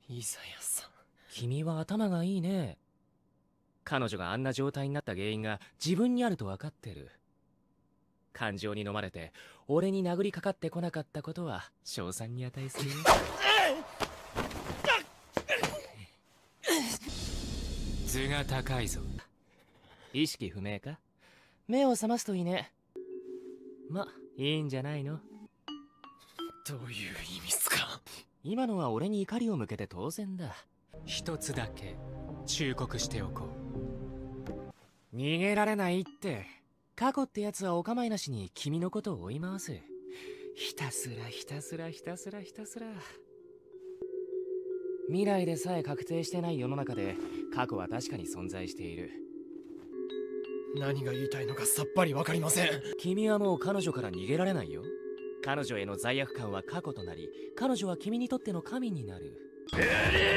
イザヤさん。 君は頭がいいね。彼女があんな状態になった原因が自分にあると分かってる。感情に飲まれて俺に殴りかかってこなかったことは称賛に値するよ。頭が高いぞ。意識不明か？目を覚ますといいね。ま、いいんじゃないの？ どういう意味っすか？ 今のは俺に怒りを向けて当然だ。一つだけ忠告しておこう。逃げられないって。過去ってやつはお構いなしに君のことを追い回す。ひたすらひたすらひたすらひたすら。未来でさえ確定してない世の中で過去は確かに存在している。 何が言いたいのかさっぱりわかりません。 君はもう彼女から逃げられないよ。彼女への罪悪感は過去となり、彼女は君にとっての神になる。